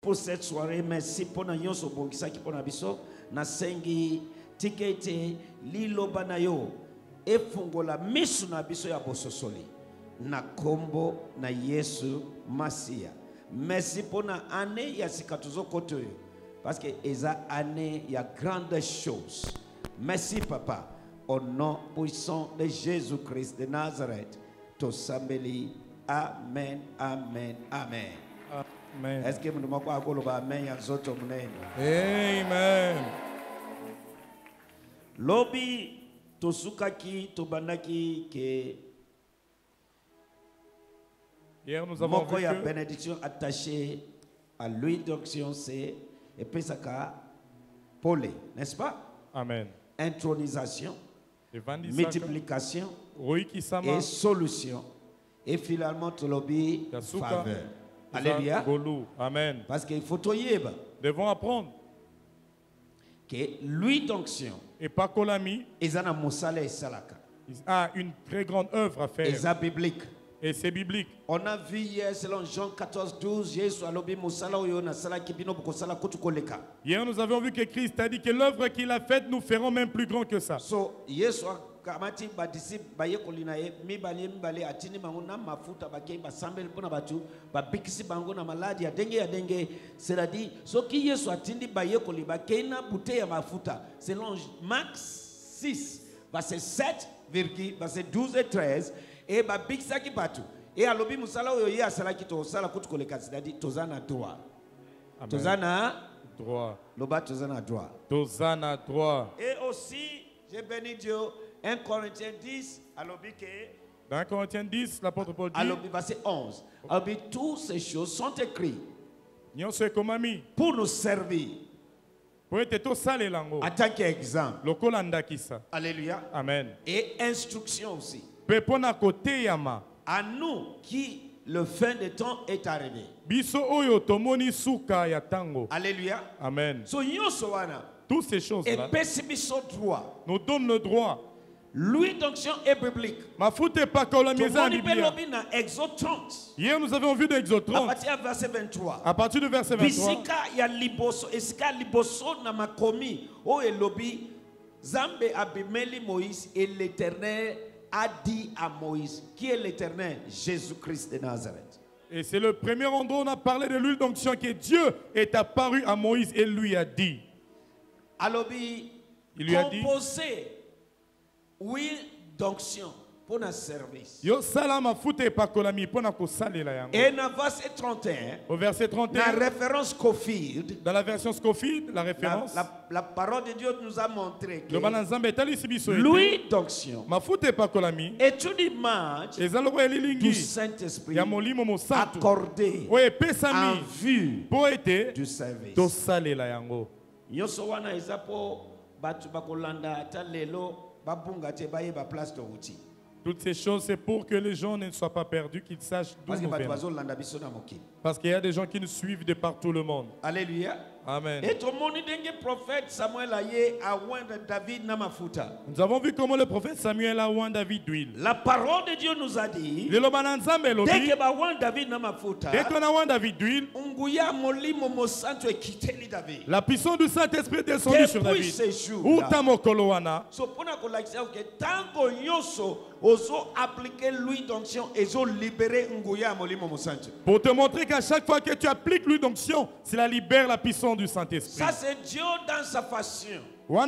pour cette soirée. Merci pour na nyonso bongisa ki pona biso. Na sengi tikete liloba na yo. Efungola misu na biso ya bososoli. Na kombo na Yesu Masia. Merci pour na année ya sikatuzo koto yo. Parce que eza année ya grandes choses. Merci papa. Au nom puissant de Jésus-Christ de Nazareth. Tosambeli. Amen, amen, amen. Amen. Est-ce que vous ne pouvez pas amen ya zoto mnene? Amen. Lobi tosukaki tobandaki ke Hier nous avons vu ya que bénédiction attachée à l'huile d'onction c'est epesaka pole, n'est-ce pas? Amen. Intronisation, multiplication et solution. Et finalement, tu lobby faveur. Alléluia. Amen. Parce qu'il faut tout yeba. Devons apprendre que l'huile d'onction et pas kolami a une très grande œuvre à faire. Et biblique. Et c'est biblique. On a vu hier, selon Jean 14, 12, hier, nous avons vu que Christ a dit que l'œuvre qu'il a faite, nous ferons même plus grand que ça. So, kamati ba disciple ba yekoli na ye mibale atini bango na mafuta ba kei ba sambel pona batu ba bikisi bango na maladi ya dengue c'est-à-dire soki Yesu atindi ba yekoli ba kei na bouteille ya mafuta selon Marc 6 verset 7 verset 12 et 13 et ba bikisaki batu et alobi musala oyo ye asalaki to sala kutu koleka c'est-à-dire tozana droit. Tozana droit. Loba tozana droit. Tozana droit. Et aussi j'ai béni Dieu 1 Corinthiens 10, dans 1 Corinthiens 10, l'apôtre Paul dit, verset 11, toutes ces choses sont écrites pour nous servir en tant qu'exemple. Alléluia. Amen. Et instruction aussi. À nous qui le fin de temps est arrivé. Alléluia. Amen. Toutes ces choses-là nous donnent le droit. L'huile d'onction est biblique. Exode 30. Hier nous avons vu d'Exode 30. À partir du verset 23. Zambe abimeli Moïse et l'Éternel a dit à Moïse, qui est l'Éternel? Jésus-Christ de Nazareth. Et c'est le premier endroit où on a parlé de l'huile d'onction que Dieu est apparu à Moïse et lui a dit. Il lui a dit, huile d'onction pour notre service. Et dans verset 31, au verset 31, la référence Scofield, dans la version Scofield, la référence, la parole de Dieu nous a montré que l'huile d'onction est une image du Saint-Esprit accordé en vue du service. Toutes ces choses, c'est pour que les gens ne soient pas perdus, qu'ils sachent d'où nous venons. Parce qu'il y a des gens qui nous suivent de partout le monde. Alléluia. Amen. Et tout le monde dit prophète Samuel a David namafuta. Nous avons vu comment le prophète Samuel a oint David d'huile. La parole de Dieu nous a dit, dès que David namafuta, dès qu'on a oint David d'huile, la puissance du Saint-Esprit est descendue sur David. Pour te montrer qu'à chaque fois que tu appliques l'huile d'onction, cela libère la puissance du Saint-Esprit. Ça c'est Dieu dans sa façon.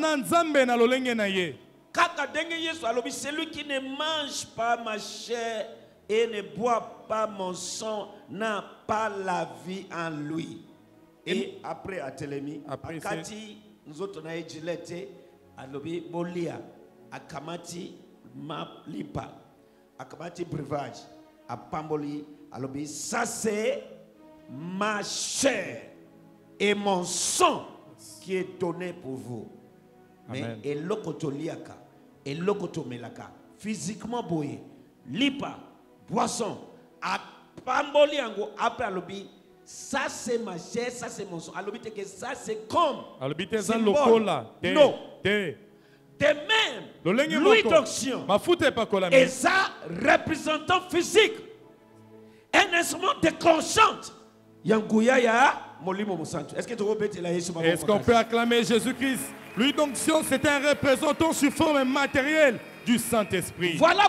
Celui qui ne mange pas ma chair et ne boit pas mon sang n'a pas la vie en lui. Et après à Télémi, Akati, nous autres on a Gilette, alobi bolia, akamati lipa, akamati breuvage, à Pamboli, alobi ça c'est ma chair et mon sang qui est donné pour vous. Mais et lokotoliaka, et lokotomelaka, physiquement boye, lipa, boisson, à Pamboli ango après alobi. Ça c'est ma chair, ça c'est mon sang. Alors que ça c'est comme symbole. Non. De même, l'huile d'onction est ça représentant physique, un instrument déclenchant Est-ce qu'on peut acclamer Jésus-Christ? Lui donc, c'est un représentant sous forme matérielle du Saint-Esprit. Voilà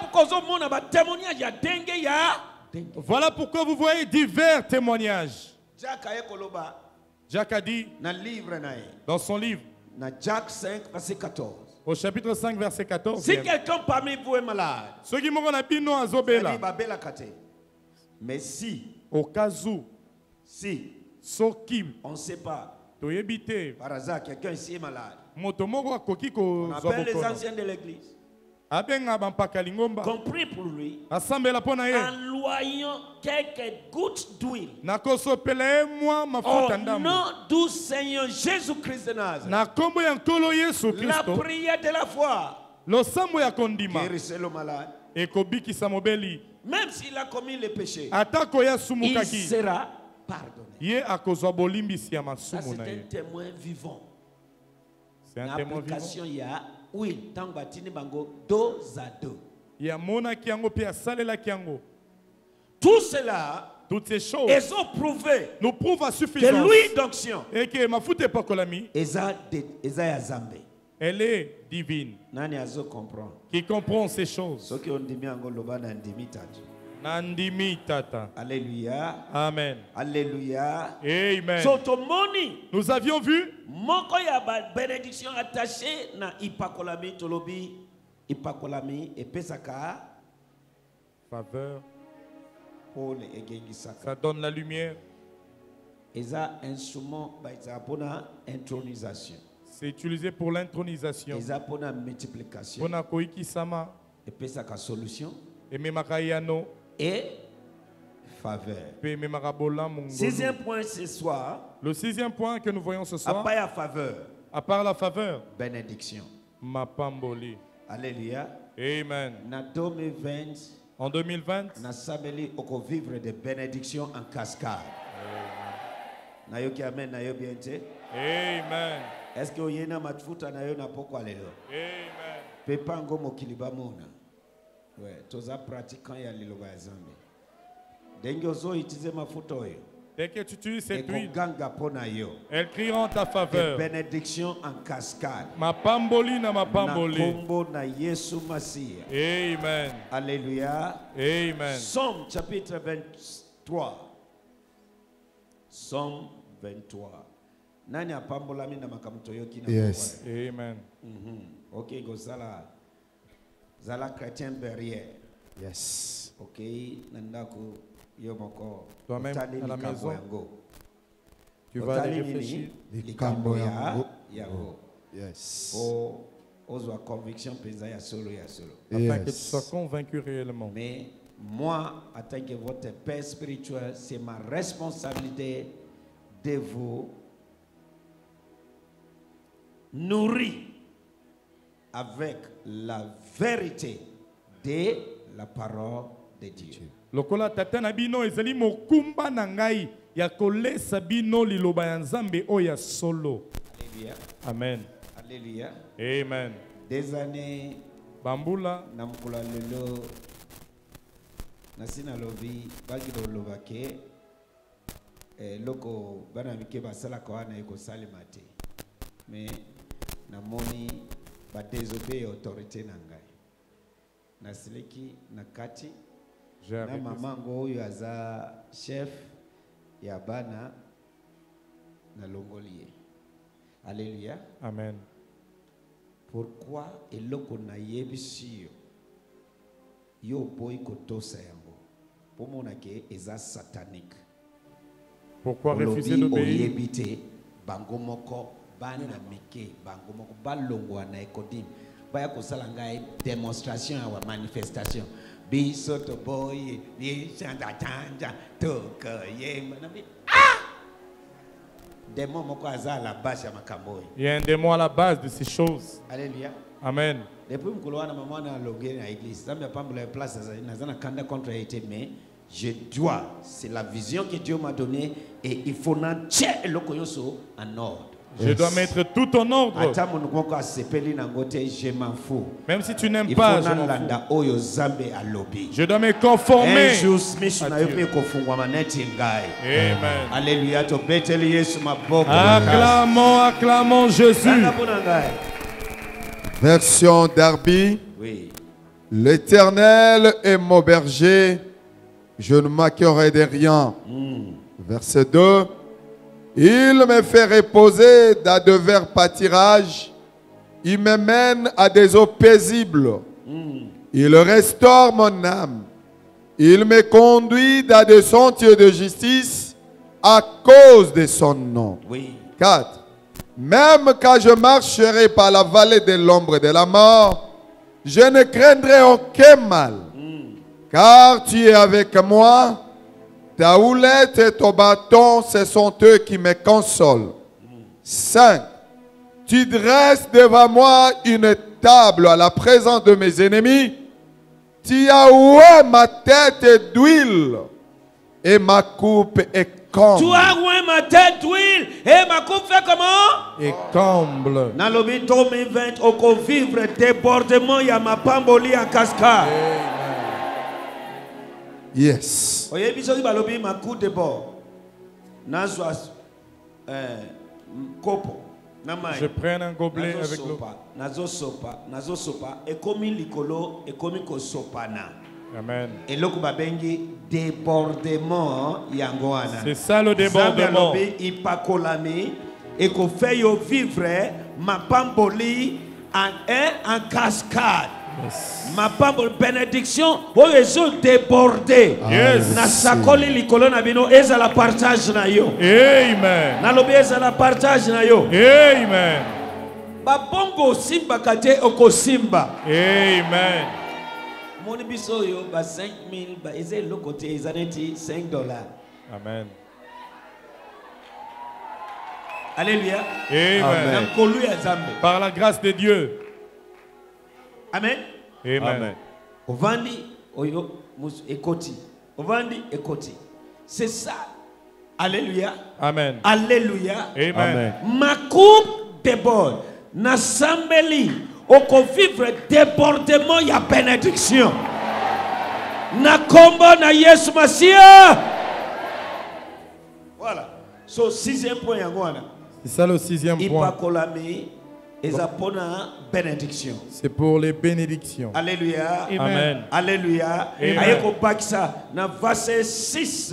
pourquoi vous voyez divers témoignages. Jacques a dit dans son livre, Jacques 5, verset 14. Au chapitre 5, verset 14. Si quelqu'un parmi vous est malade, mais si, au cas où, si, on ne sait pas, par hasard, quelqu'un ici est malade, on appelle les anciens de l'église. Compris pour lui, en loyant quelques gouttes d'huile au nom du Seigneur Jésus-Christ de Nazareth, la prière de la foi guérissez le malade. Même s'il a commis le péché, il sera pardonné. Ça, c'est un témoin vivant. C'est un témoin vivant. Oui, dos à dos. Tout cela, toutes ces choses, elles ont prouvé nous prouvent à suffisance que l'huile d'onction, elle est divine. Qui comprend ces choses? Alléluia. Amen. Alléluia. Amen. Nous avions vu bénédiction attachée na ipakolami tolobi ipakolami et pesaka faveur. Ça donne la lumière. Instrument pour intronisation. C'est utilisé pour l'intronisation. Pour la multiplication. Pour la koikisama. Et pesaka solution. Et memakayano. Et faveur. Sixième point ce soir. Le sixième point que nous voyons ce soir. À part la faveur. À part la faveur. Bénédiction. Mapamboli. Alléluia. Amen. En 2020. Nous allons vivre des bénédictions en cascade. Amen. Amen. Est-ce que vous avez un matfuta na yo na poko lelo? Amen. Pepango mokiliba mona. Ouais, toza pratiquant ya liloba ya Zambi. Denge ozo itize mafuta oyo. Dès que tu utilises cette huile, elle crie en ta faveur. Bénédiction en cascade. Ma pamboli na ma pamboli. Amen. Alléluia. Amen. Somme chapitre 23. Somme 23. Nani apambola mina makamto yoki na. Yes. Amen. Ok, gozala. Zala chrétien derrière. Yes. Ok, nandako. Toi-même à la maison, tu vas aller réfléchir. Yes. Conviction afin que tu sois convaincu réellement. Mais moi, en tant que votre père spirituel, c'est ma responsabilité de vous nourrir avec la vérité de la parole de Dieu. Lokola tata na bino ezali mokumba na ngai ya kolesa bino liloba ya Nzambe oya solo. Alléluia. Amen. Alléluia. Amen. Des années bambula namkula lelo nasina lobi bagi do lobake loko bana mike basala kwa na eko salimate mais namoni ba désobéir autorité na ngai nasileki na kati na mamango oyo aza chef ya bana na longolie. Alléluia. Amen. Pourquoi eloko na yebisi yo boy kotosa yango pomona ke eza satanique. Pourquoi refuser d'obéir? Oyebite bango moko bana mike bango moko balongwa na ekodim baya kosala ngai démonstration ya manifestation bisoto boy ni chanda chanja toko yema na bi démon moko aza la base ya makambo. Il y a un démon à la base de ces choses. Alléluia. Amen. Depuis mkoloana maman na logé na église ça me pambo la place na na kanda contre été mais je dois, c'est la vision que Dieu m'a donnée et il faut n'entier le koyoso en ordre. Je dois mettre tout en ordre. Je m'en fous. Même si tu n'aimes pas, je m'en fous. Je dois me conformer. Amen. Alléluia. Acclamons, acclamons Jésus. Version Darby. Oui. L'Éternel est mon berger, je ne manquerai de rien. Verset 2. Il me fait reposer dans de verts pâtirages. Il me mène à des eaux paisibles. Il restaure mon âme. Il me conduit dans des sentiers de justice à cause de son nom. Oui. 4. Même quand je marcherai par la vallée de l'ombre de la mort, je ne craindrai aucun mal. Car tu es avec moi. Ta houlette et ton bâton, ce sont eux qui me consolent. 5. Tu dresses devant moi une table à la présence de mes ennemis. Tu as oué ma tête d'huile et ma coupe est comble. Tu as oué ma tête d'huile et ma coupe fait comment? Et comble. Nalobi 2020 au vivre débordement, il y a ma pamboli en cascade. Yes. Oye biso balobi ma coupe de bord. Nazwa kopo. Je prends un gobelet avec l'eau. Nazo sopa et comme likolo et comme ko sopana. Amen. Et loko babengi débordement yangoana. C'est ça le débordement. Ipakolami et ko fait yo vivre ma pamboli en cascade. Yes. Ma pamboli bénédiction o yeso débordé. Yes. Na sakoli likolo na bino eza la partage na yo. Amen. Na lobi eza la partage na yo. Amen. Ba bongo simba kate okosimba. Amen. Moni biso yo ba 5000 ba eze le côté ezaneti $5. Amen. Alléluia. Amen. Par la grâce de Dieu. Amen. Amen. Ovandi oyo ekoti. Ovandi ekoti. C'est ça. Alléluia. Amen. Alléluia. Amen. Ma coupe déborde. Na sambeli oko vivre débordement ya bénédiction. Na kombo na Yesu Masia. Voilà. So 6e point yangwana. C'est ça le 6e point. Ipakolami ezapona bénédiction. C'est pour les bénédictions. Alléluia. Amen. Alléluia. Ayeko bakisa na verset 6.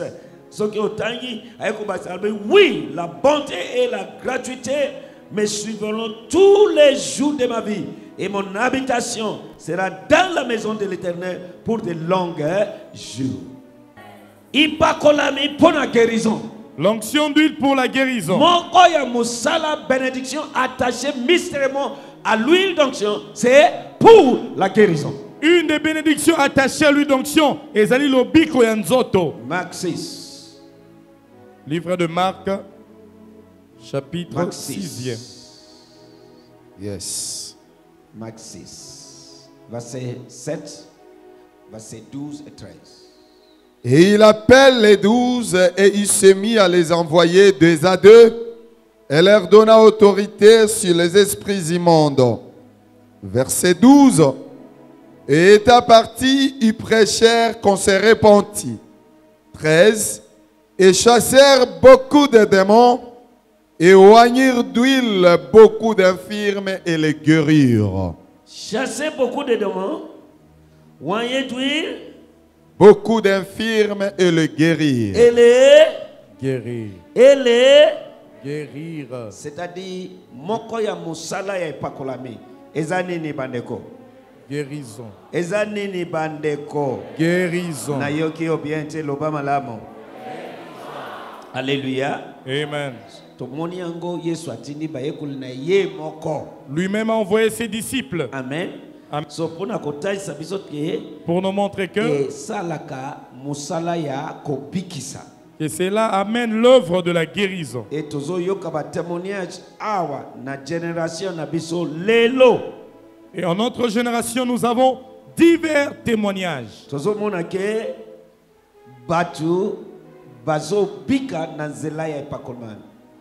Oui, la bonté et la gratuité me suivront tous les jours de ma vie. Et mon habitation sera dans la maison de l'Éternel pour de longs jours. Ipakolami pour la guérison. L'onction d'huile pour la guérison. Mokoya musala bénédiction attachée mystérieusement à l'huile d'onction, c'est pour la guérison. Une des bénédictions attachées à l'huile d'onction est Zali Lobiko Yanzoto. Marc 6. Livre de Marc, chapitre 6e. Yes. Marc 6, verset 7, verset 12 et 13. Et il appelle les 12 et il s'est mis à les envoyer 2 à 2 et leur donna autorité sur les esprits immondes. Verset 12. Et étant partis, ils prêchèrent qu'on se repentit. 13. Et chassèrent beaucoup de démons et oignirent d'huile beaucoup d'infirmes et les guérirent. Chasser beaucoup de démons, oigner d'huile, beaucoup d'infirmes et les guérir. Et les guérir. Et les guérir. C'est-à-dire, mokoya musala ya pakolami. Ezanini bandeko. Guérison. Ezanini bandeko. Guérison. Na yoki obiente lobama lamo. Alléluia. Amen. Lui-même a envoyé ses disciples. Amen. Amen. Pour nous montrer que cela amène l'œuvre de la guérison. Et en notre génération, nous avons divers témoignages.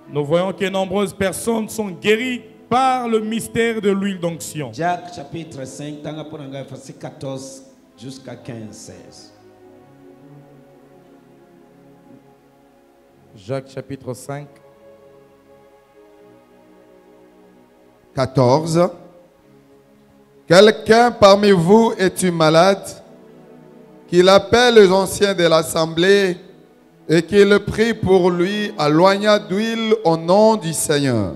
Nous voyons que nombreuses personnes sont guéries par le mystère de l'huile d'onction. Jacques chapitre 5, verset 14 jusqu'à 15-16. Jacques chapitre 5. 14. Quelqu'un parmi vous est-il malade? Qu'il appelle les anciens de l'assemblée et qu'il prie pour lui à l'oignat d'huile au nom du Seigneur.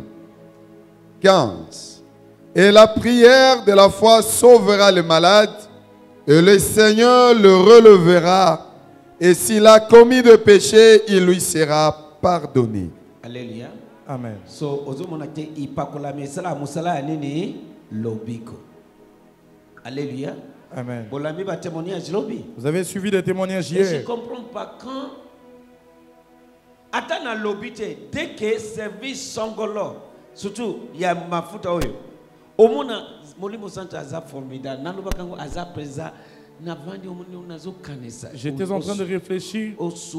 15. Et la prière de la foi sauvera le malade et le Seigneur le relèvera. Et s'il a commis de péché, il lui sera pardonné. Alléluia. Amen. So, ozomonate ipakola mesala musala anini lobiko. Alléluia. Amen. Bolami ba témoignage lobi. Vous avez suivi des témoignages Et je ne hier. comprends pas quand attends l'obité dès que service songolo surtout il y a mafuta oyo omona molimo santa aza formidable nanu bakango aza présent. J'étais en train de réfléchir.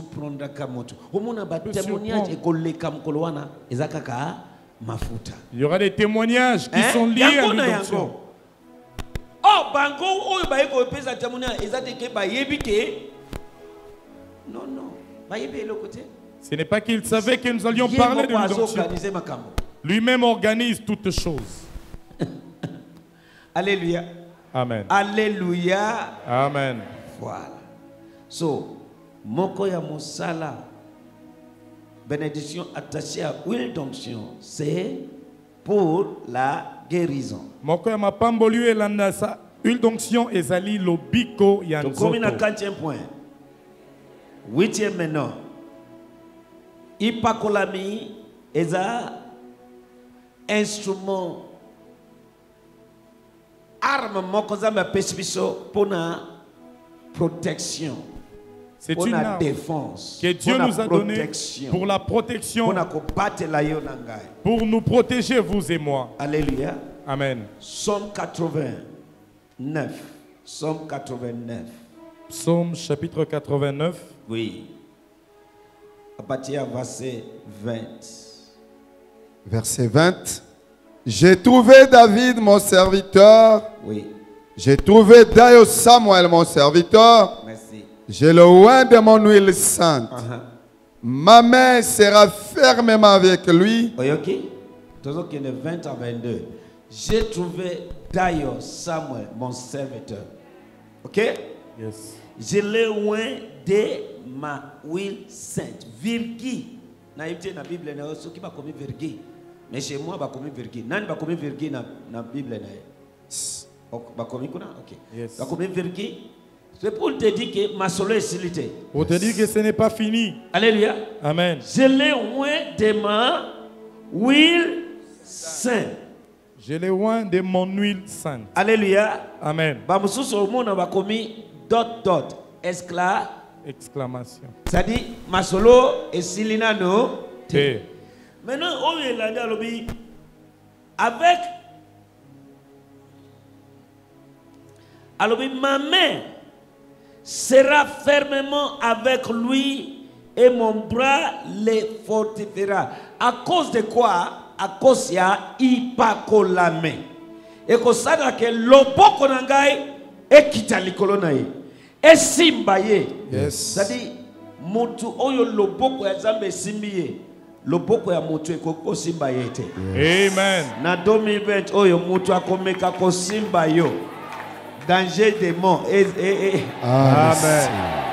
Il y aura des témoignages qui sont liés à l'onction. Non, non. Ce n'est pas qu'il savait que nous allions parler de l'onction. Lui-même organise toutes choses. Alléluia. Amen. Alléluia. Amen. Voilà. So, moko ya mosala, bénédiction attachée à huile d'onction, c'est pour la guérison. Moko ya mapambo lieu elanda sa huile d'onction ezali lobiko ya nzoto. Comme na 4e point. 8e maintenant. Ipakolami eza instrument arme mokozamba pesibiso pour la protection. C'est une arme défense que Dieu nous a donnée pour la protection, pour nous protéger, vous et moi. Alléluia. Amen. Psaume 89. Psaume 89. Psaume chapitre 89. Oui. À partir du verset 20. Verset 20. J'ai trouvé David, mon serviteur. Oui. J'ai trouvé Dayo Samuel, mon serviteur. Merci. J'ai le oint de mon huile sainte. Ma main sera fermement avec lui. Ok. Toujours qu'il y a 20 à 22. J'ai trouvé Dayo Samuel, mon serviteur. Ok? Yes. J'ai le oint de ma huile sainte. Virgule. Na Bible, na ceux qui va commis virgule. Mais chez moi, je vais virgule. Nan va commis virgule dans la Bible. Va commis quoi? Ok. Yes. Va commis virgule. C'est pour te dire que ma solo est silité. Pour te dire que ce n'est pas fini. Alléluia. Amen. Je l'ai oint de ma huile sainte. Je l'ai oint de mon huile sainte. Alléluia. Amen. Bamususu au monde va commis ... Exclamation. Ça dit ma solo est silina no. T. Maintenant, on est là dans le avec alors ma main sera fermement avec lui et mon bras les fortifiera. À cause de quoi? À cause de ipakolame. Et que ça que loboko nangai et kitalikolo nae. Et simbaye. Yes. Ça dit mutu oyo loboko ya Nzambe simbiye. Loboko ya mutu ekoko simbaye te. Amen. Na 2020 oyo mutu akomeka ko simba yo. Danger démon. Amen.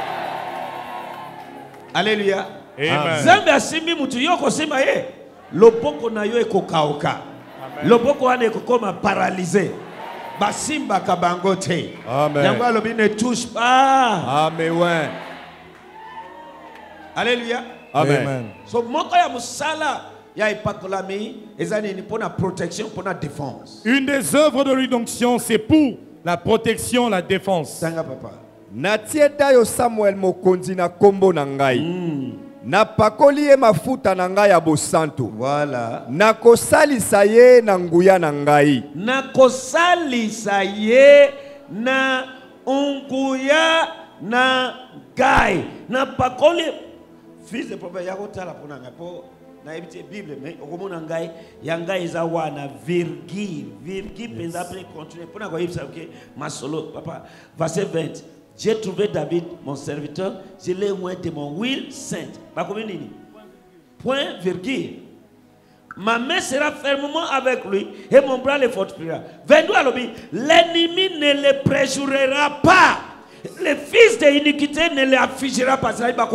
Alléluia. Amen. Nzambe asimbi mutu yo ko simba ye. Loboko na yo ekokauka. Loboko wana ekokoma paralysé. Basimba kabango te. Amen. Yango alobi ne touche pas. Amen. Alléluia. Amen. So moko ya musala ya ipakolami ezani ni pona protection, pona défense. Une des œuvres de l'onction, c'est pour la protection, la défense. Tanga papa. Natie Dayo Samuel mokonzi na kombo na ngai. Na pakoli ye mafuta na ngai ya bosantu. Voilà. Na kosalisa ye na nguya na ngai. Na kosalisa ye na nguya na ngai. Na pakoli fils de prophète ya kotala pona ngapo na ebite Bible mais okomona ngai yanga eza wana virgule penza après continuer pour na ko yebisa OK masolo papa verset 20 j'ai trouvé David mon serviteur je l'ai oint de mon huile sainte ba komi nini point virgule ma main sera fermement avec lui et mon bras le fortifiera. 22 alobi, l'ennemi ne le préjurera pas. Le fils de iniquité ne l'affligera pas.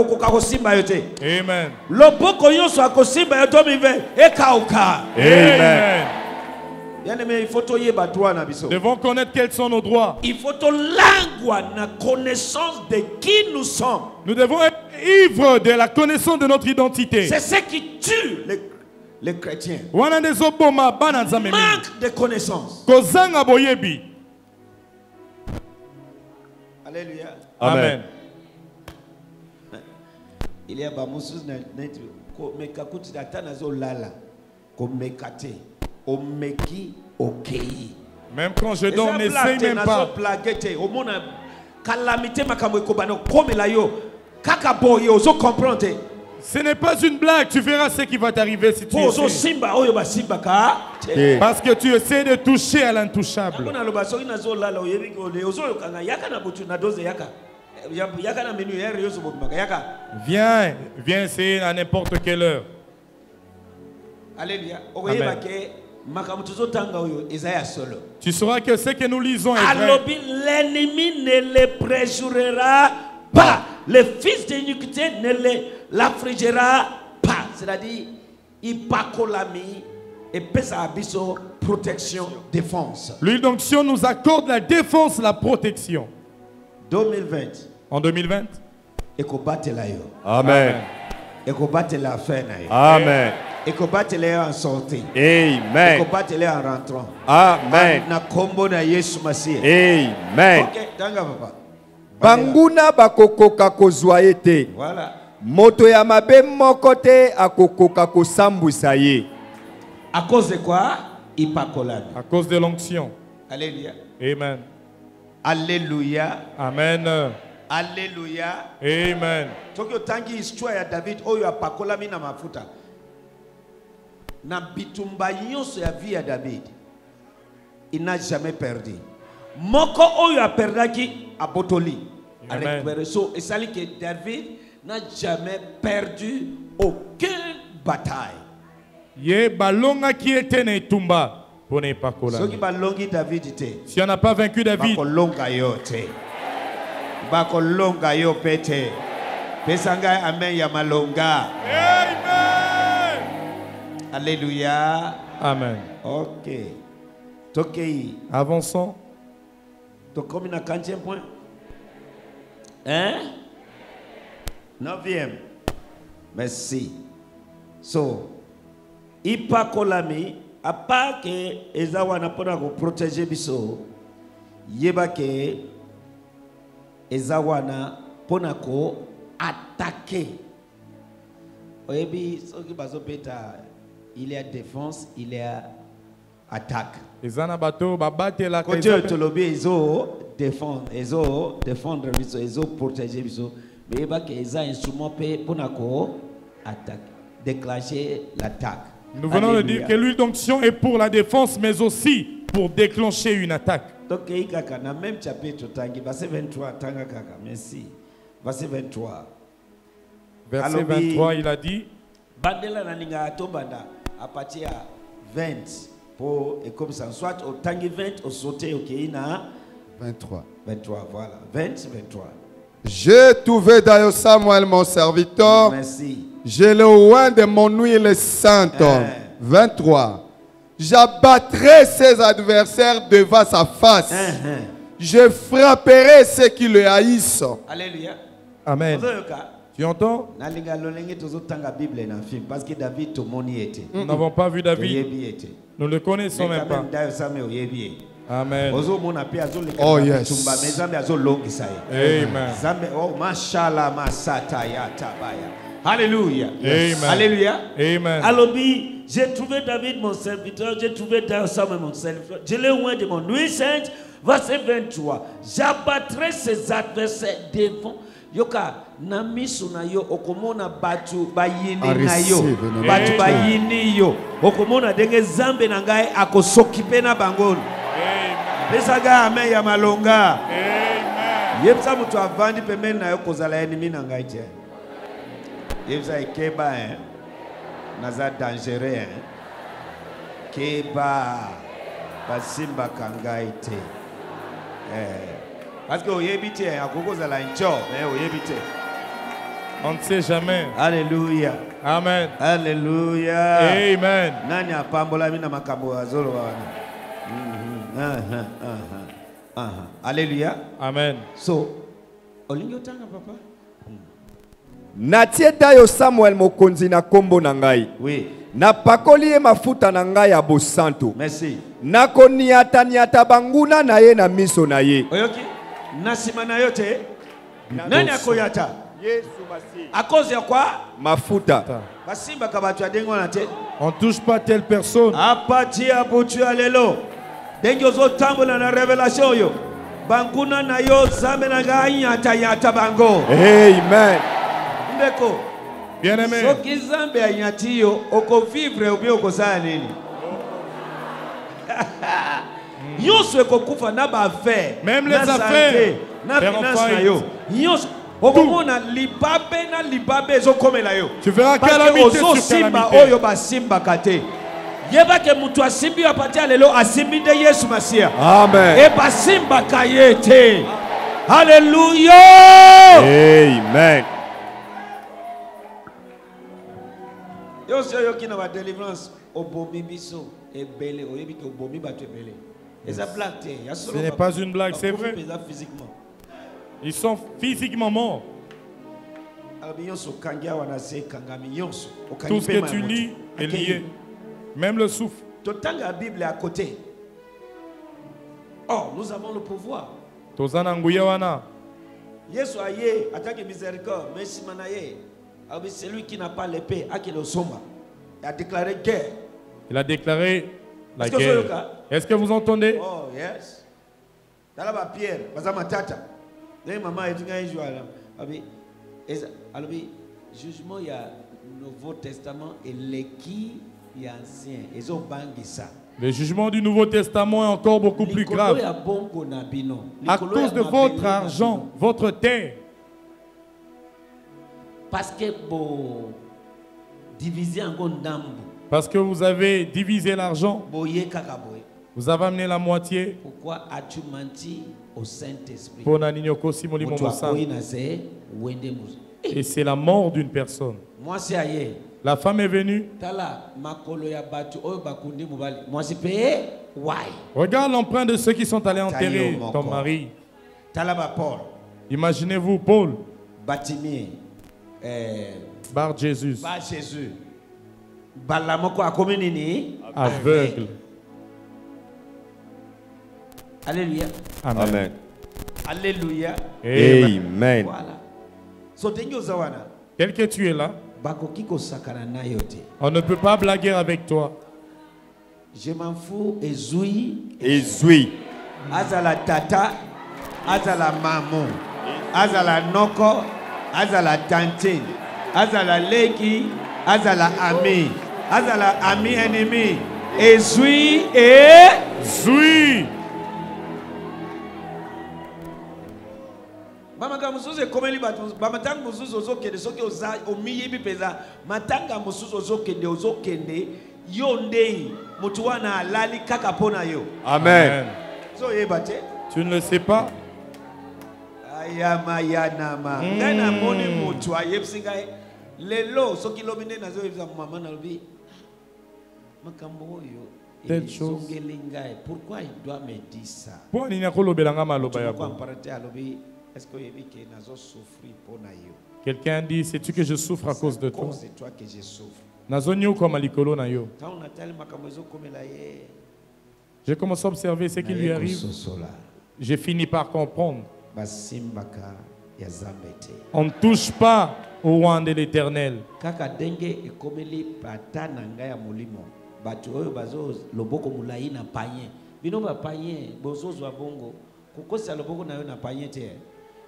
Amen. Amen. Nous devons connaître quels sont nos droits. Il faut la connaissance de qui nous sommes. Nous devons être ivres de la connaissance de notre identité. C'est ce qui tue les chrétiens. Manque de connaissance. Alléluia. Amen. Il y a des choses qui même quand je dors, on n'essaye même pas. Ce n'est pas une blague, tu verras ce qui va t'arriver si tu essaies. Parce que tu essaies de toucher à l'intouchable. Viens essayer à n'importe quelle heure. Alléluia. Tu sauras que ce que nous lisons est vrai. L'ennemi ne le préjurera pas. Le fils d'iniquité ne l'affligera pas. C'est-à-dire, il pas l'ami et peut sa protection, défense. L'huile d'onction nous accorde la défense, la protection. 2020. En 2020. Et qu'on batte là. Amen. Et qu'on batte la fin. Amen. Et qu'on batte les en sortie. Amen. Et qu'on batte les en rentrant. Amen. Na kombo na Yesu Masihi. Amen. Ok, tanga papa. Banguna bakokoka kozwa ete. Voilà. Moto ya mabe moko te akokoka kosambwisa ye. À cause de quoi? Ipakolami. À cause de l'onction. Alléluia. Amen. Alléluia. Amen. Alléluia. Amen. Tokyo tangi histoire ya David oyo apakolami na mafuta. Na bitumba nyonso ya vie ya David. Il n'a jamais perdu. Moko oyo aperdaki abotoli. A récupéré. Et ça dit que David n'a jamais perdu aucune bataille. Ye balonga qui était ne tumba pour ne pas coller. Si on n'a pas vaincu David, bakolonga yo pete. Pesanga amen ya malonga. Amen. Alléluia. Amen. Ok. Tokei. Avançons. Tokomi na 40e point. Hein? 9e. Merci. So, ipa kolami, à part que Ezawa n'a pas protéger biso, yeba que Ezawa n'a pas attaquer. Oyebi, so ki bazo beta, il y a défense, il y a attaque. Ezana bato babate la quand tu tolobi défendre biso, ezo protéger biso, mais yeba que eza instrument pe ponako attaque, déclencher l'attaque. Nous venons de dire que l'huile d'onction est pour la défense, mais aussi pour déclencher une attaque. Donc, dans même chapitre, verset 23, tanga kaka, merci. Verset 23. Verset 23, il a dit Bandela naninga atobanda à partir à 20 pour et comme ça soit au tangi 20 au sauter au Kéina 23. 23 voilà 20 23. J'ai trouvé d'ailleurs Samuel mon serviteur. Merci. J'ai le oint de mon huile sainte. 23. J'abattrai ses adversaires devant sa face. Je frapperai ceux qui le haïssent. Alléluia. Amen. Tu entends? Parce que David, tout le monde y était. Nous n'avons pas vu David. Nous ne le connaissons même pas. Amen. Oh yes. Amen. Oh, mashallah, masata ya tabaya. Alléluia. Amen. Alléluia. Amen. Alobi, j'ai trouvé David mon serviteur, j'ai trouvé Samuel mon serviteur. Je l'ai oint de mon huile sainte. Verset 23. J'abattrai ses adversaires devant. yoka na misu na yo okomona batu bayini na yo batu bayini yo okomona denge zambe na ngai akosokipe na bango pesaga amen ya malonga amen yebisa mutu avandi pembeni na yo kozala ennemi na ngai te yebisa ekeba naza dangereux keba basimba kangai te parce que oyebite akokozala ncho mais oyebite on ne sait jamais. Alléluia. Amen. Alléluia. Amen. Nani apambola mina makambo azolo wana. Alléluia. Amen. So olingo tanga papa. Natie dayo Samuel mokonzi na kombo na ngai. Oui. Na pakoli ye mafuta na ngai ya bosanto. Merci. Nako niata banguna na ye na miso na ye. Oyoki. Nasima na yote. Nani akoyata? Yesu Masihi. À cause de quoi? Mafuta. Basimba kabatu adengo na te. On touche pas telle personne. Apati abutu alelo. Dengo zo tambola na révélation yo. Banguna na yo zambe na ganya yata bango. Amen. Ndeko. Bien-aimé. So kizambe anyati yo oko vivre obi oko saa nini? Yosu eko kufa na ba affaire. Même les affaires. Na finance na yo. Yosu okomona libabe na libabe ezokomela yo. Tu verras calamité sur simba calamité. Oyo basimba kate. Yeba ke mutu asimbi apati alelo asimbi de Yesu Masia. Amen. E basimba kayete. Alléluia. Amen. Yosu yo kina ba délivrance obomi biso ebele oyebi ke obomi batu ebele. Eza blague te. Ce n'est pas une blague, c'est vrai. Physiquement. Ils sont physiquement morts. Tout ce que tu lis est lié. Même le souffle. La Bible est à côté. Oh, nous avons le pouvoir. Yesu aye, attaque miséricorde, mais si manaye, celui qui n'a pas l'épée, a qu'il le somba. Il a déclaré guerre. Il a déclaré la guerre. Est-ce que vous entendez? Oh, yes. Dalaba Pierre, bazama tata. Maman est un jour alors jugement il y a Nouveau Testament et l'équi il y a ancien ils ont bangé ça. Le jugement du Nouveau Testament est encore beaucoup plus grave. À cause de votre argent, votre terre. Parce que Parce que vous avez divisé l'argent. Vous avez amené la moitié. Pourquoi as-tu menti au Saint-Esprit? Et c'est la mort d'une personne. La femme est venue. Regarde l'empreinte de ceux qui sont allés enterrer ton mari. Imaginez-vous Paul. Bar Jésus. Aveugle. Alléluia. Amen. Alléluia. Amen. Voilà. Tel que tu es là, on ne peut pas blaguer avec toi. Je m'en fous. Ezoui. Azala tata. Azala maman. Azala noko. Azala tante. Azala leki. Azala ami. Azala ami ennemi. Ezoui et Zoui. Mamaka musuze komeli batu bamatanga musuze ozokende soki oza omiyibi peza matanga musuze ozokende yonde mutu wana alali kaka pona yo. Amen. So yebate Tu ne le sais pas. Ayama yanama ngana moni mutu ayebsinga lelo soki lobine nazo yebza mama na lobi makambo yo. Telle chose. Pourquoi il doit me dire ça? Est-ce que quelqu'un dit, sais-tu que je souffre à cause de toi? C'est toi que je souffre. J'ai commencé à observer ce qui lui arrive. J'ai fini par comprendre. On ne touche pas au roi de l'Éternel.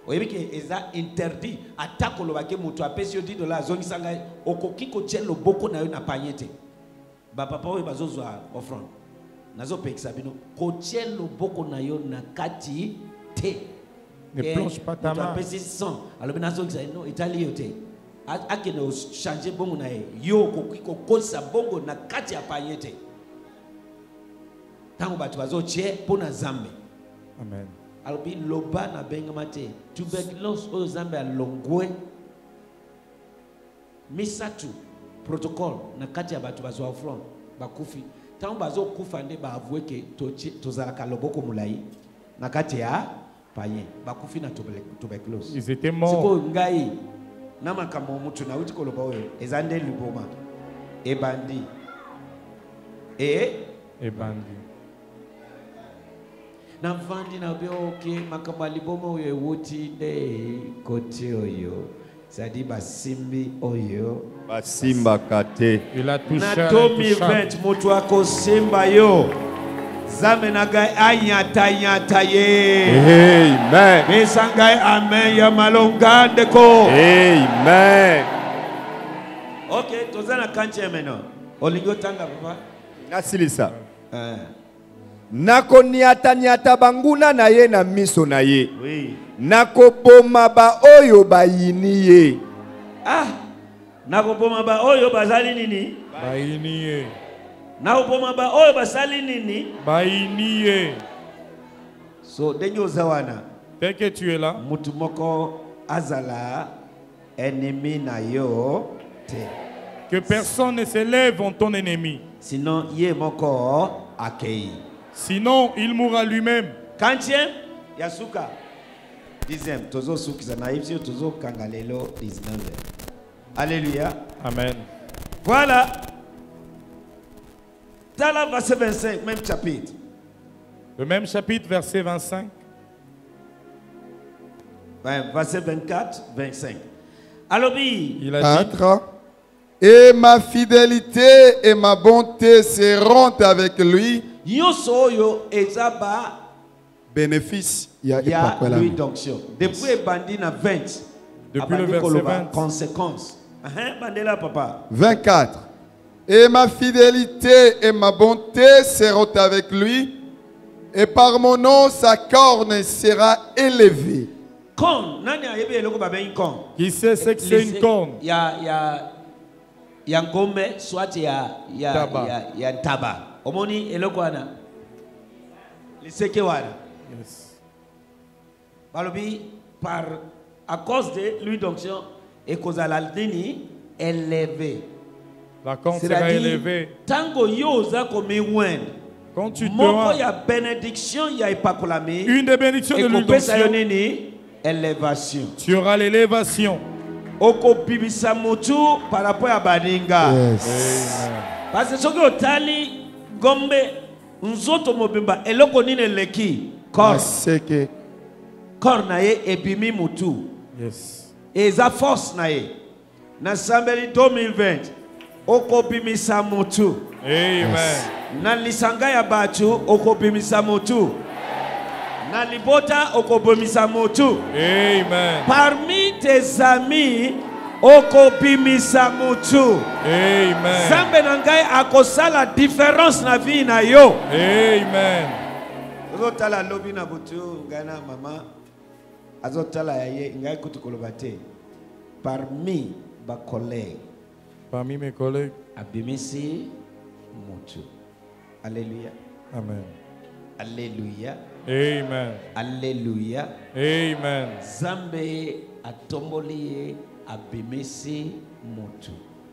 oyebike eza interdit atako lobake mutu apesi yo $10 azongisa ngai okoki kotie loboko na yo na panyete ba papa oyo bazozwa offrande nazopekisa bino kotie loboko na yo na kati te ne plonge pas ta main apesi 100 alobi nazongisa no etali yo te akene changer bongo na ye yo okoki kokosa bongo na kati ya panyete tango bato bazotie mpona Nzambe. Amen. Alobi loba na bengama te tuberculose oyo Nzambe alongwe misatu protocole na kati ya bato bazwa offrande bakufi tango bazokufa nde baavoué ke tozalaka loboko mulai na kati ya paye bakufi na tuberculose. Ils étaient morts. Siko ngai na makambo mutu na uti koloba oyo eza nde liboma ebandi ebandi na vandi na be oke makambo liboma oyo ewuti nde kote oyo sadi basimbi oyo basimba kate il a touché na 2020 mutu akosimba yo Nzambe na ngai anyata ye. Amen. Pesa ngai amen ya malonga ndeko. Amen. Okay, tozana kanche meno. Olingo tanga papa. Nasilisa. Nakoniata banguna na ye na miso na ye. Oui. Nakoboma ba oyo bayini ye. Nakoboma ba oyo bazali nini? Bayini ye. Nakoboma ba oyo basali nini? Bayini ye. So denyo zawana. Dès que tu es là, mutu moko azala ennemi na yo te. Que personne ne s'élève en ton ennemi. Sinon ye moko akei. Sinon, il mourra lui-même. Quantième? Yasuka. 10e. Tozo sukiza na ipsi tozo kangalelo 19e. Alléluia. Amen. Voilà. Dans la verset 25, même chapitre. Le même chapitre, verset 25. Verset 24, 25. Alors, il a dit, et ma fidélité et ma bonté seront avec lui. Bénéfice, il y a lui d'onction. Depuis bandi na 20. Depuis le verset 20. Conséquence. Bandela papa. 24. Et ma fidélité et ma bonté seront avec lui, et par mon nom sa corne sera élevée. Corne, nani a yebe eloko babe une corne? Qui sait ce que c'est une corne? Ya ngombe soit ya taba. Omoni eloko ana. Liseke wana. Yes. Balobi à cause de l'huile d'onction et cause à l'aldini élevé. La corne sera élevée. Tango yoza komi wen. Quand tu dois, il y a bénédiction, il y a épacolami. Une des bénédictions de l'huile d'onction. Élévation. Tu auras l'élévation. Oko bibisa mutu par rapport à baninga. Yes. Parce que ce que otali gombe nzoto mobimba eloko nine leki corps. Corps na ye ebimi mutu. Yes. Eza force na ye. Na sambeli 2020. Oko bimisa mutu. Amen. Na lisanga ya batu oko bimisa mutu. Na libota oko bimisa mutu. Amen. Parmi tes amis oko bimisa mutu. Amen. Zambe na ngai akosala différence na vie na yo. Amen. Azotala lobi na butu ngana mama. Azotala yaye ngai kutukoloba te. Parmi ba collègues. Parmi mes collègues. Abimisi mutu. Alléluia. Amen. Alléluia. Amen. Alléluia. Amen. Zambe atomboli abimisi mutu.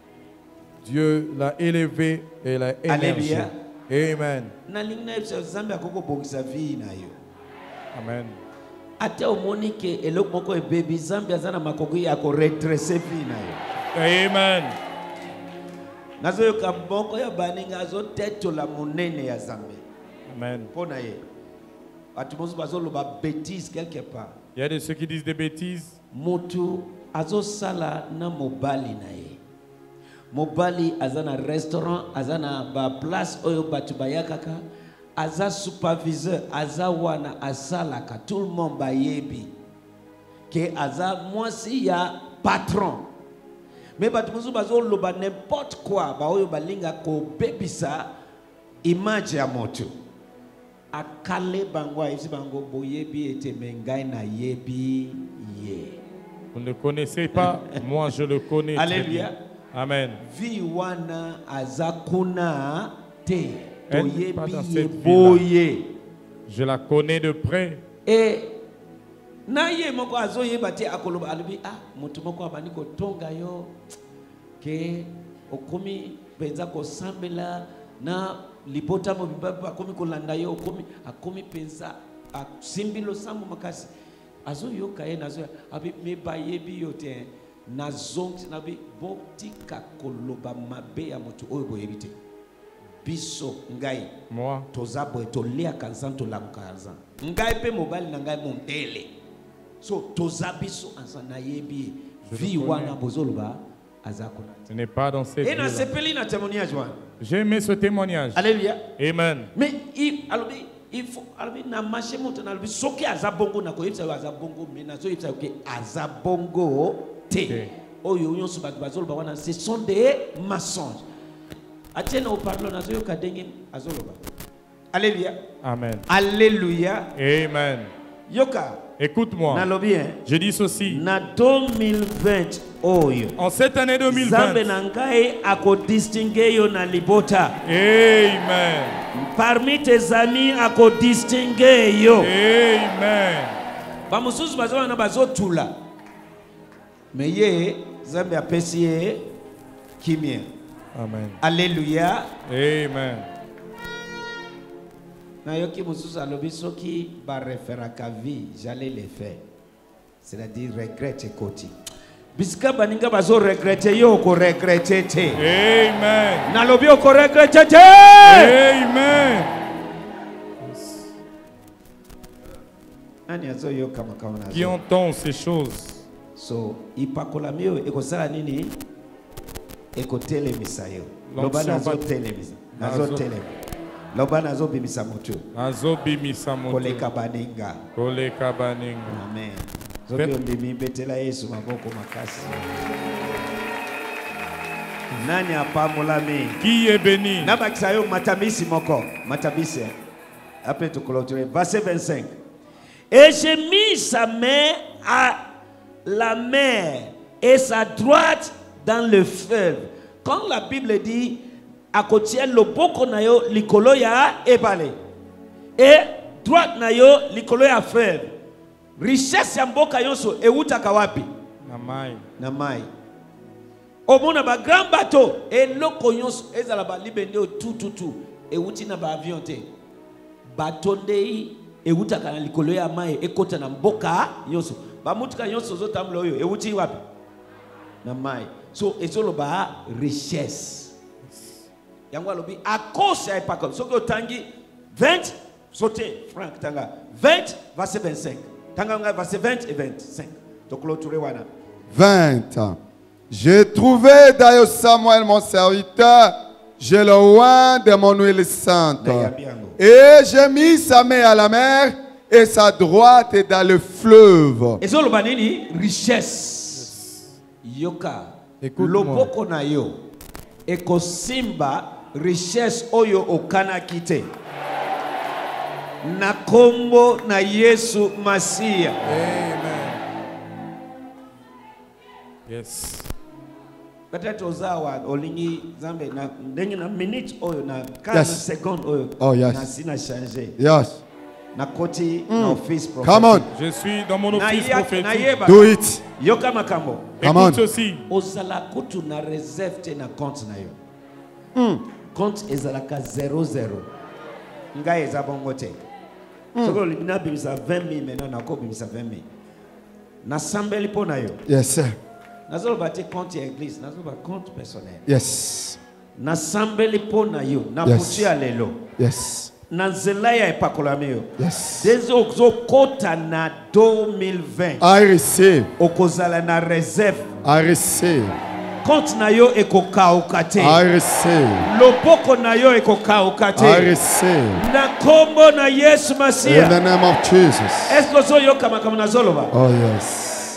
Dieu l'a élevé et l'a émergé. Alléluia. Amen. Na lingna Zambe akoko bongisa vie na yo. Amen. Ate omoni ke eloko moko ebebi Zambe azana makoko ya ko redresser vie na yo. Amen. Nazo yo kaboko ya baninga azo teto la monene ya Zambe. Amen. Pona ye. Atumozo bazolo ba bêtise quelque part. Il y a de ceux qui disent des bêtises. Mutu azo sala na mobali na ye. Mobali azana restaurant, azana ba place oyo batu bayakaka, aza superviseur, aza wana asalaka tout le monde bayebi. que aza moi si ya patron. Mais batumuzu bazo loba n'importe quoi ba oyo balinga ko bebisa image ya moto. Akale bango isi bango boyebi ete mengai na yebi ye. Vous ne connaissez pas, moi je le connais. Alléluia. Amen. Vi wana azakuna te. Elle n'est pas dans cette vie-là. Je la connais de près. Et na ye moko azoye bati akoloba alibi mutu moko abani ko tonga yo ke okomi penza ko sambela na libota mo bibaba akomi ko landa yo akomi penza simbilo sambo makasi azoyo kaye nazo abi me bayebi yo te nazongi nabi botika koloba mabe ya mutu oyo boyebite biso ngai moi tozabo tolia kanzanto la kanzan ngai pe mobali na ngai montele so tozabiso ansana yebi vi wana bozoloba azakuna. Ce n'est pas dans cette vie. Et na sepeli na témoignage wana. J'ai aimé ce témoignage. Alléluia. Amen. Mais il faut alors na marché monte na soki azabongo na ko yebisa azabongo mais na so yebisa ke azabongo te. Oyo nyonso ba bazoloba wana ce sont des mensonges. Atiena au parlo na so kadenge azoloba. Alléluia. Amen. Alléluia. Amen. Yoka. Écoute-moi. Je dis ceci. Na 2020 oyo. En cette année 2020. Zambe nangai ako distinguer yo na libota. Amen. Parmi tes amis ako distinguer yo. Amen. Ba mususu bazo na bazotula. Mais ye Zambe apesi ye kimia. Amen. Alléluia. Amen. Na yoki mususu alobi soki ba referaka vie, j'allais le faire. C'est-à-dire regrette koti. Bisika baninga bazo regrette yo ko regrette te. Amen. Na lobi ko regrette te. Amen. Ani azo yo kama na. Qui entend ces choses? So ipakola mio ekosala nini? Ekotele misayo. Loba nazo telemisa. Nazo telemisa. Loba nazo bimisa moto. Nazo bimisa moto. Koleka baninga. Koleka baninga. Amen. Zoki ondimi betela Yesu maboko makasi. Nani apamolami? Qui est béni? Nabakisa yo matamisi moko. Matamisi. Après tout clôturer. Verset 25. Et j'ai mis sa main à la mer et sa droite dans le fleuve. Quand la Bible dit à côté le boko na yo likolo ya ebale et droite na yo likolo ya fleuve. Richesse ya mboka yonso ewutaka wapi? Na mai. Omona ba grand bateau et loko yonso ezala ba libende tout ewuti na ba avion te. Bateau ndei ewutaka na likolo ya mai ekota na mboka yonso. Ba mutuka yonso zotamlo oyo ewuti wapi? Na mai. So ezolo ba richesse. Yangwa lobi à cause ya pas comme soko tangi 20 sauter Franck tanga 20 verset 25 tanga verset 20 et 25 to clôturer wana 20. J'ai trouvé d'ailleurs Samuel mon serviteur, je le oint de mon huile sainte et j'ai mis sa main à la mer et sa droite est dans le fleuve. Et zolo banini richesse yoka loboko na yo eko simba richesse oyo okana kite na kombo na Yesu Masia. Amen. Yes. Peut-être ozawa olingi zambe na ndenge na minute oyo na 15 secondes oyo. Oh yes. Na sina changer. Yes. Na koti na office prophétique. Come on. Je suis dans mon office prophétique. Do it. Yoka makambo. Écoute ceci. Ozala kutu na réserve te na compte na yo. Compte ezalaka 00. Nga ezabongo te. Soko libina bimisa 20,000 maintenant na ko bimisa 20,000. Na sambeli pona yo. Yes sir. Nazolo bati compte ya église, nazolo ba compte personnel. Yes. Na sambeli pona yo, na putu ya lelo. Yes. Na nzela ya epakolami yo. Yes. Dezo okota na 2020. I receive. Okozala na réserve. I receive. Compte na yo ekokauka te. I receive. Loboko na yo ekokauka te. I receive. Na kombo na Yesu Masia. In the name of Jesus. Est-ce que so yo kama nazoloba? Oh yes.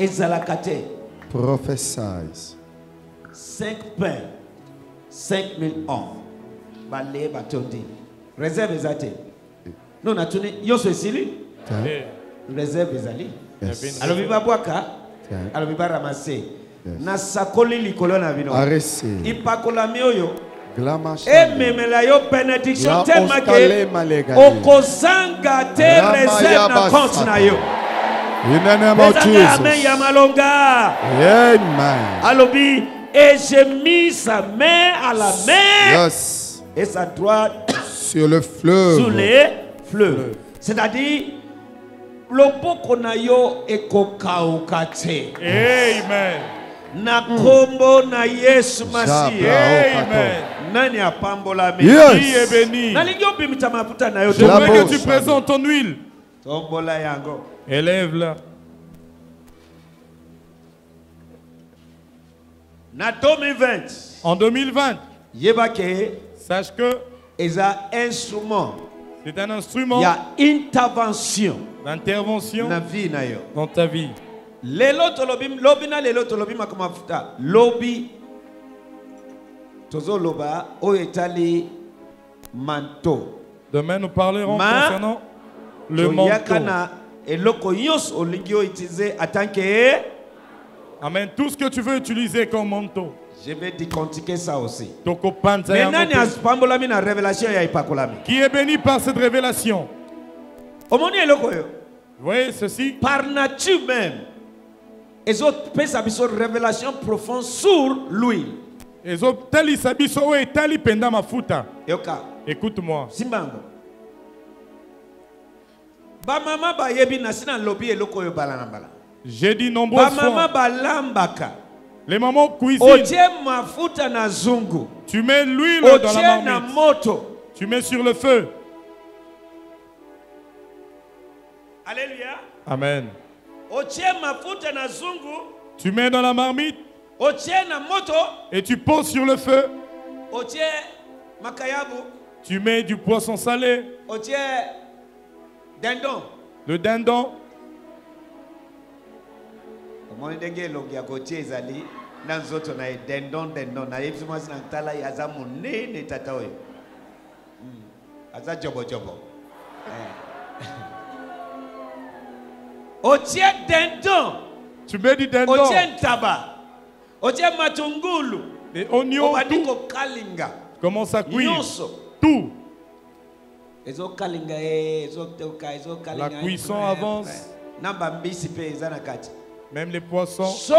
ezalakate. Prophesies. 5 pains, 5000 hommes. Balé batondi. Réserve ezate. Non, natuni yoso esili. Réserve ezali. Alors viva boaka. Alors viva ramasser. Na sakoli likolo na bino. Ipakola mioyo. Et même la yo bénédiction tellement que okozanga te réserve na compte na yo. In the name of Jesus. Amen yamalonga. Amen. Alobi et j'ai mis sa main à la mer. Yes. Et sa droite sur le fleuve. Sur les fleuves. C'est-à-dire le poko na yo ekokaukate. Amen. Na kombo na Yesu Masihi. Amen. Nani apambola mi? Qui est béni? J'aimerais que tu présentes ton huile. Tombola yango. Élève-la. Na 2020. En 2020. Yebake. Sache que. Eza instrument. C'est un instrument. Il y a intervention. D'intervention. Na vie na yo. Dans ta vie. Lelo tolobim lobina lelo tolobi makomafuta lobi tozo loba o etali manteau. Demain nous parlerons concernant le manteau. Yakana eloko yos olingio utiliser atanke. Amen. Tout ce que tu veux utiliser comme manteau. Je vais décortiquer ça aussi. Qui est béni par cette révélation? Vous voyez ceci? Par nature même. Les autres ont une révélation profonde sur l'huile. Écoute-moi. J'ai dit nombreuses fois. Les mamans cuisinent. Tu mets l'huile dans la marmite. Tu mets sur le feu. Alléluia. Amen. Tu mets dans la marmite. Et tu poses sur le feu. Tu mets du poisson salé. Le dindon. Tu mets du dindon. Les oignons, tout. Commence à cuire. Tout. La cuisson avance. Même les poissons. Si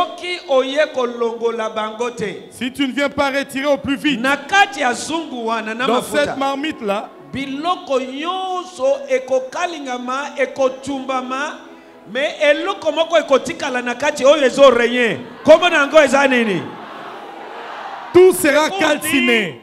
tu ne viens pas retirer au plus vite, dans cette marmite-là, mais eloko moko ekotikala na kati oyo ezoreyen kombo nango eza nini? Tout sera calciné.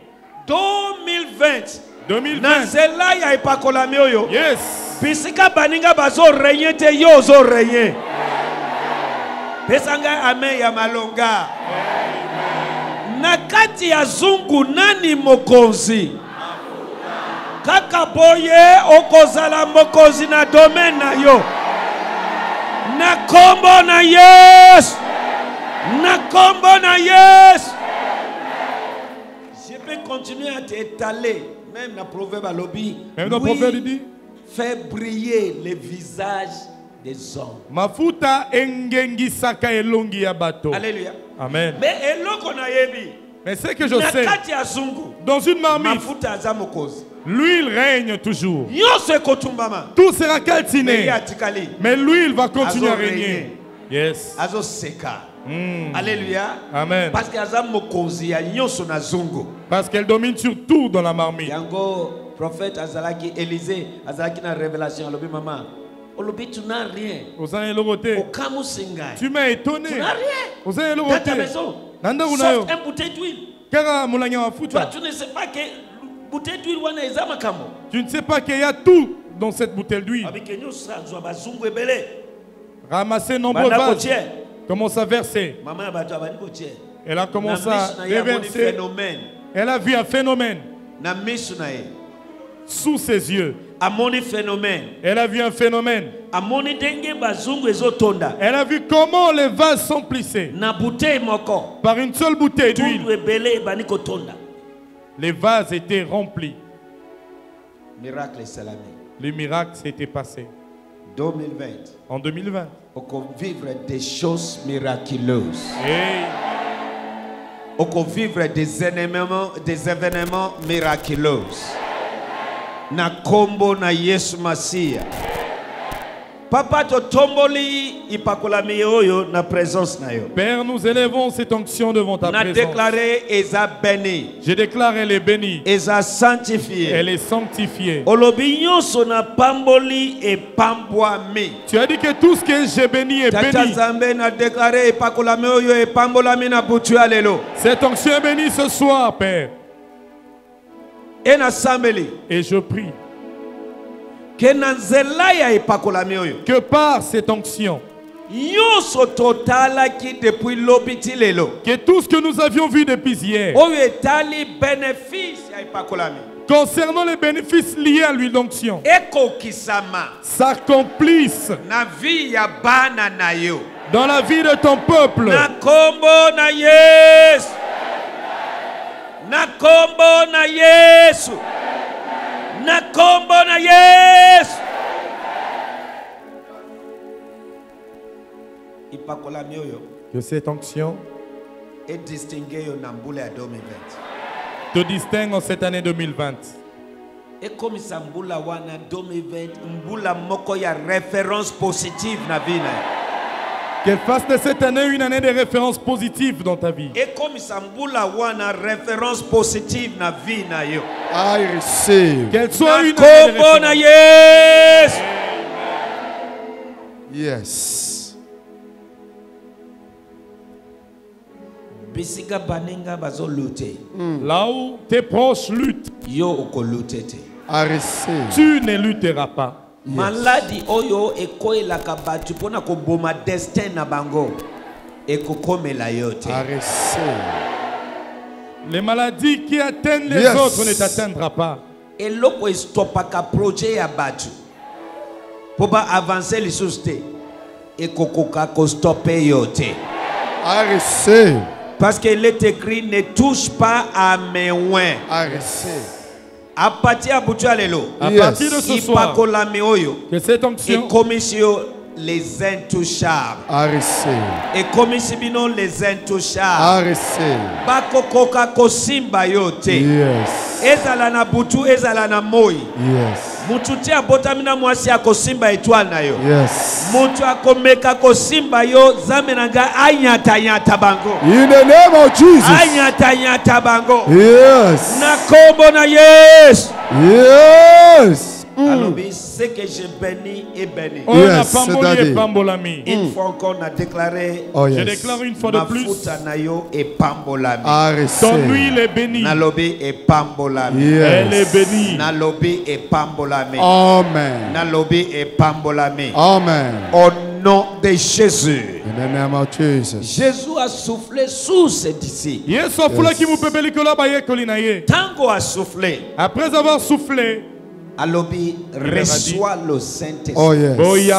2020 na nzela ya epakolami oyo. Yes. Bisika baninga bazoreyen te yo ozoreyen. Pesanga amen ya malonga. Na kati ya zungu nani mokonzi? Kaka boye okozala mokonzi na domaine na yo. Na kombo na Yes. Na kombo na Yes. Je peux continuer à t'étaler. Même dans Proverbe à lobby. Même dans Proverbe il dit. Fait briller les visages des hommes. Mafuta engengi saka elongi ya bato. Alléluia. Amen. Mais eloko na yebi. Mais c'est que je sais. Dans une marmite. L'huile règne toujours. Tout sera calciné. Mais l'huile va continuer à régner. Yes. Alléluia. Amen. Parce qu'elle domine sur tout dans la marmite. Prophète Azalaki, Élisée, Azalaki na révélation, lobi maman. Tu n'as rien. Tu m'as étonné. Tu n'as rien. Dans ta maison. Sauf une bouteille d'huile. Toi, tu ne sais pas que bouteille d'huile tu ne sais pas qu'il y a tout dans cette bouteille d'huile. Ramasser nombreux vases. Commence à verser. Elle a commencé à déverser. Elle a vu un phénomène sous ses yeux. Elle a vu un phénomène. Elle a vu comment les vases sont plissés. Par une seule bouteille d'huile. Les vases étaient remplis. Le miracle s'était passé. 2020. En 2020. On peut vivre des choses miraculeuses. Hey. On peut vivre des événements miraculeux. Na kombo na Yesu Masia. Papa to tomboli ipakolami oyo na présence na yo. Père, nous élevons cette onction devant ta présence. Na déclaré eza béni. Je déclare elle est bénie. Eza sanctifiée. Elle est sanctifiée. Olobi nyonso na pamboli e pambwami. Tu as dit que tout ce que j'ai béni est béni. Tata Zambe na déclaré ipakolami oyo e pambolami na butu alelo. Cette onction est bénie ce soir, Père. Et je prie que par cette onction, que tout ce que nous avions vu depuis hier, concernant les bénéfices liés à l'huile d'onction, s'accomplissent dans la vie de ton peuple. Na kombo na Yesu. Na kombo na Yesu. Ipakola mioyo. Que cette onction est distinguée au Namboula 2020. Te distingue en cette année 2020. Et comme ça Mboula wana 2020, Mboula moko ya référence positive na vie na. Qu'elle fasse de cette année une année de référence positive dans ta vie. Et comme Sambula wana référence positive na vie na yo. I receive. Qu'elle soit une année de référence. Yes. Bisika banenga bazo lutter. Là où tes proches luttent, yo oko lutter. I receive. Tu ne lutteras pas. Yes. Maladi oyo ekoelaka batu pona ko boma destin na bango ekokomela yote. Les maladies qui atteignent les autres ne t'atteindra pas. Eloko estopaka projet ya batu poba avancer les sociétés ekokoka ko stopper yote. I receive. Parce qu'il est écrit ne touche pas à mes oins. I receive. À partir de ce soir, que cette onction les intouchables. Et commission les intouchables. Bakokoka kosimba yote. Ezala na butu, ezala na moi. Mututi abotamina mwasi akosimba étoile na yo. Mutu akomeka kosimba yo zamenanga anyata nyata bango. In the name of Jesus. Anyata nyata bango. Yes. Na kombo na Yesu. Yes. Alors, ce que j'ai béni est béni. Yes, une fois encore, on a déclaré. Je déclare une fois de plus. Ton huile est bénie. Elle est bénie. Amen. Amen. Au nom de Jésus. In the name of Jesus. Jésus a soufflé sous ses disciples. Tango a soufflé. Après avoir soufflé, Alobi reçoit le Saint-Esprit. Oh yes.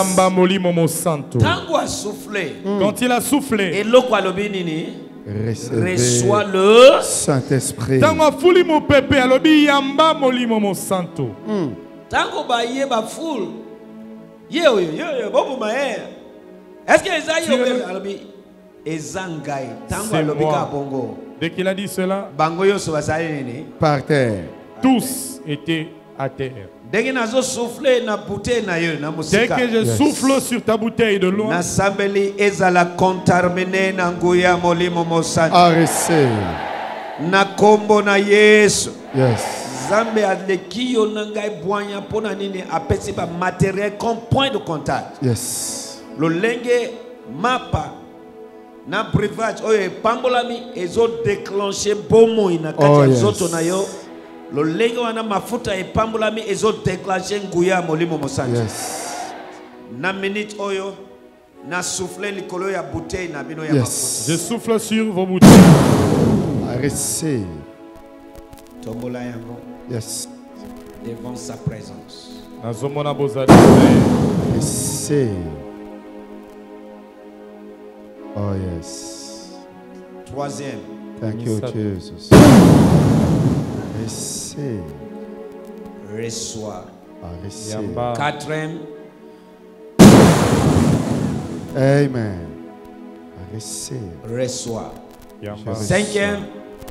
Tango a soufflé. Quand il a soufflé, et l'eau alobi nini reçoit le Saint-Esprit. Tango a fouli mo pepe alobi yamba molimo mo santo. Tango ba ye ba foule. Yo bobu maer. Est-ce que Esaïe alobi ezangai tango alobi ka bongo. Dès qu'il a dit cela, bango yo so basali nini par terre. Tous étaient à terre. Dès que je souffle sur ta bouteille de loin, na kombo na Yesu. Yes. Zambe aleki yo nangai boanya pona nini apesi ba matériel comme point de contact. Yes. Lo lenge mapa na breuvage oyo pambolami ezo déclencher bomo ina kati zoto na yo. Lo lenge wana mafuta epambolami ezo déclencher nguya molimo mosanji. Yes. Na minute oyo na souffler likolo ya bouteille na bino ya mafuta. Je souffle sur vos bouteilles. I receive. Tombola yango. Yes. Devant sa présence. Receive. Oh yes. Troisième. Thank you, Jesus. Receive. Reçois. Receive. Quatrième. Amen. Receive. Reçois. Cinquième.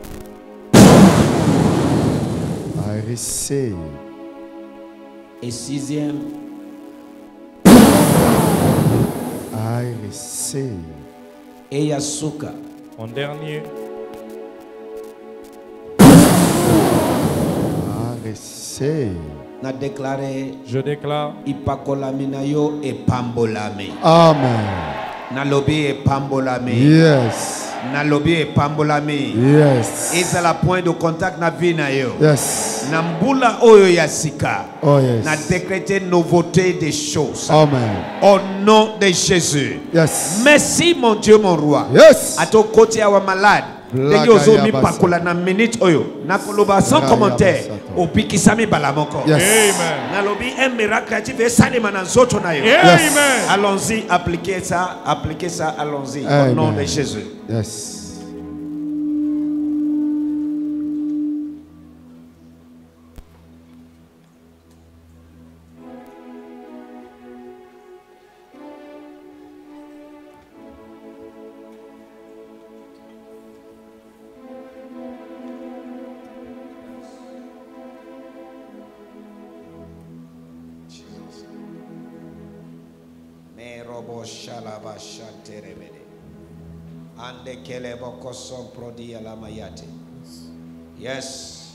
I receive. Et sixième. I receive. Et Yasuka. En dernier. I receive. Na déclaré. Je déclare. Ipakolaminayo et pambolame. Amen. Na lobi et pambolame. Yes. Na lobi et pambolame. Yes. Et c'est la point de contact na vie na yo. Yes. Na mbula oyo yasika. Oh yes. Na décrété nouveauté des choses. Amen. Au nom de Jésus. Yes. Merci mon Dieu mon roi. Yes. À ton côté à wa malade. Denge ozomi pakola na minute oyo. Na koloba sans commentaire. Opikisami balamoko. Yes. Amen. Na lobi un miracle et salima na nzoto na yo. Amen. Allons-y, appliquez ça, allons-y. Au nom de Jésus. Yes. Yes.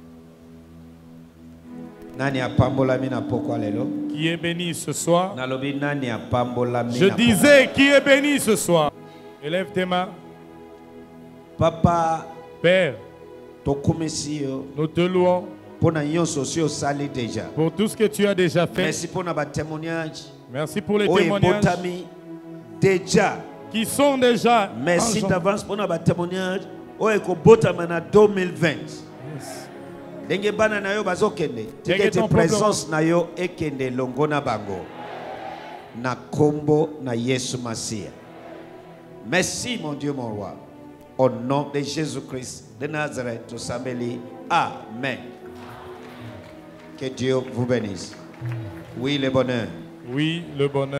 Nani apambolami na pokwa lelo? Qui est béni ce soir? Nalobi nani apambolami. Je disais qui est béni ce soir. Élève tes mains. Papa, Père, nous te louons pour tout ce que tu as déjà fait. Merci pour les témoignages. Merci pour les témoignages déjà. Qui sont déjà. Merci d'avance pour les témoignages. Oh, eko botamana 2020. Denge bana na yo bazokende. Tika présence na yo ekende longona bango. Na kombo na Yesu Masia. Merci mon Dieu mon roi. Au nom de Jésus-Christ de Nazareth, tout s'amélie. Amen. Que Dieu vous bénisse. Oui, le bonheur. Oui, le bonheur.